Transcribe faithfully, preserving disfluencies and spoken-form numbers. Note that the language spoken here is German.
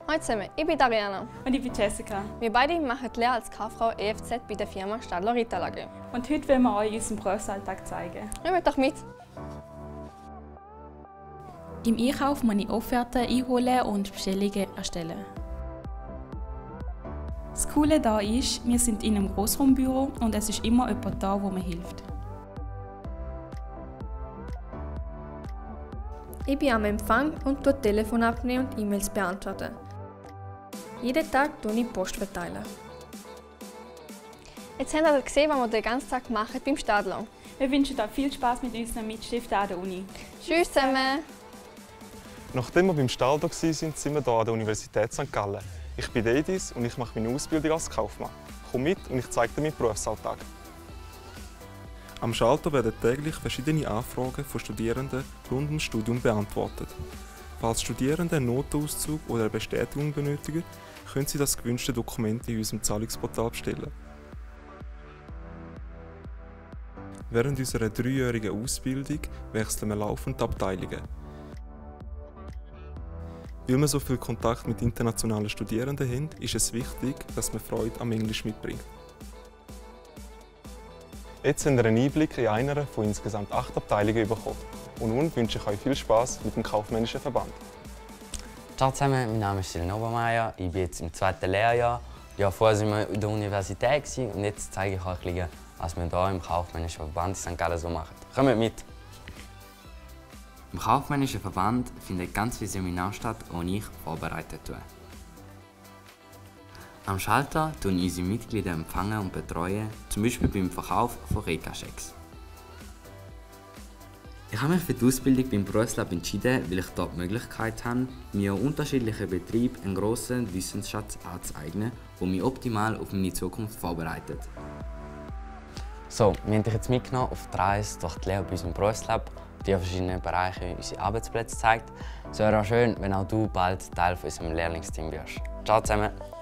Hallo zusammen, ich bin Ariana. Und ich bin Jessica. Wir beide machen die Lehre als Kauffrau E F Z bei der Firma Stadler-Rital A G. Und heute wollen wir euch unseren Berufsalltag zeigen. Kommt doch mit! Im Einkauf muss ich Offerten einholen und Bestellungen erstellen. Das Coole hier ist, wir sind in einem Grossraumbüro und es ist immer jemand da, der mir hilft. Ich bin am Empfang und tue Telefon abnehmen und E-Mails beantworten. Jeden Tag tue ich Post verteilen. Jetzt habt ihr gesehen, was wir den ganzen Tag machen beim Stadler. Wir wünschen euch viel Spaß mit unseren Mitstiften an der Uni. Tschüss zusammen! Nachdem wir beim Stadler waren, sind wir hier an der Universität Sankt Gallen. Ich bin Edis und ich mache meine Ausbildung als Kaufmann. Komm mit und ich zeige dir meinen Berufsalltag. Am Schalter werden täglich verschiedene Anfragen von Studierenden rund ums Studium beantwortet. Falls Studierende einen Notenauszug oder eine Bestätigung benötigen, können sie das gewünschte Dokument in unserem Zahlungsportal bestellen. Während unserer dreijährigen Ausbildung wechseln wir laufend die Abteilungen. Weil wir so viel Kontakt mit internationalen Studierenden haben, ist es wichtig, dass man Freude am Englisch mitbringt. Jetzt habt ihr einen Einblick in einer von insgesamt acht Abteilungen bekommen. Und nun wünsche ich euch viel Spaß mit dem kaufmännischen Verband. Ciao zusammen, mein Name ist Silvan Obermeier, ich bin jetzt im zweiten Lehrjahr. Ja, vorher waren wir in der Universität und jetzt zeige ich euch ein bisschen, was wir hier im kaufmännischen Verband in Sankt Gallen so machen. Kommt mit! Im kaufmännischen Verband findet ganz viele Seminare statt, die ich vorbereitet habe. Am Schalter tun unsere Mitglieder empfangen und betreuen, zum Beispiel beim Verkauf von Reka-Schecks. Ich habe mich für die Ausbildung beim Berufslab entschieden, weil ich dort die Möglichkeit habe, mir unterschiedlichen Betrieben einen grossen Wissensschatz anzueignen, der mich optimal auf meine Zukunft vorbereitet. So, wir haben dich jetzt mitgenommen auf die Reise durch die Lehre bei unserem Berufslab, die in verschiedenen Bereichen unsere Arbeitsplätze zeigt. Es wäre auch schön, wenn auch du bald Teil von unserem Lehrlingsteam wirst. Ciao zusammen!